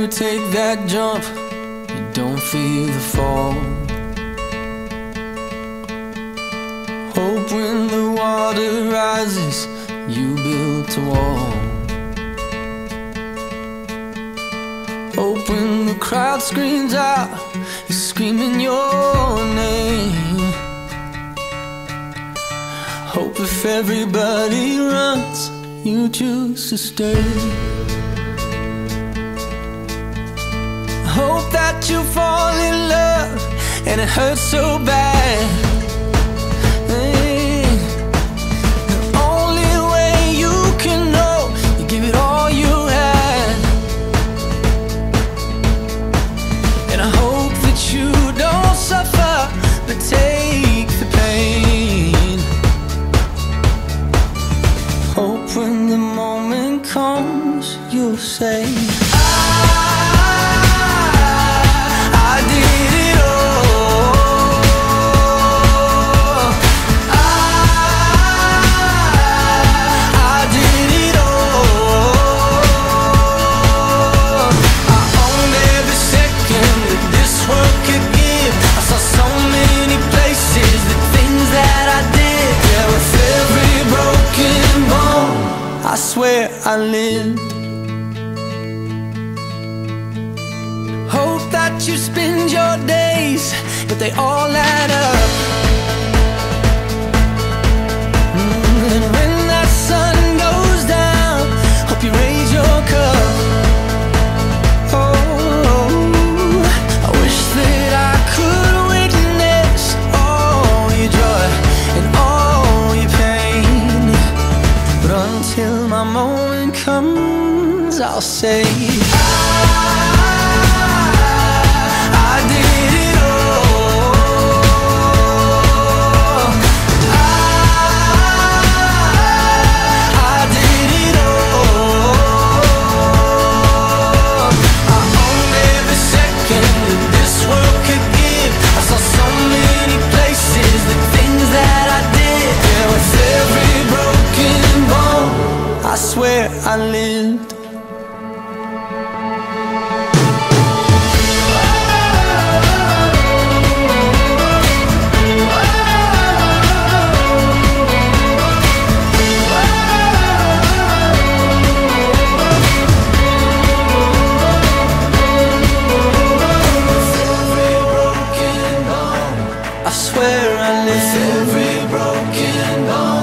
you take that jump, you don't feel the fall. Hope when the water rises, you built a wall. Hope when the crowd screams out, you're screaming your name. Hope if everybody runs, you choose to stay. Hope that you fall in love and it hurts so bad. The only way you can know, you give it all you had. And I hope that you don't suffer, but take the pain. Hope when the moment comes, you'll say, I swear I lived. Hope that you spend your days, but they all add up. And when that sun goes down, hope you raise your cup. Oh, I wish that I could witness all your joy and all your pain, but until my moment comes, I'll say, I did it all. I did it all. I owned every second that this world could give. I saw so many places, the things that I did. Yeah, with every broken bone, I swear I lived. I swear I lived. With every broken bone,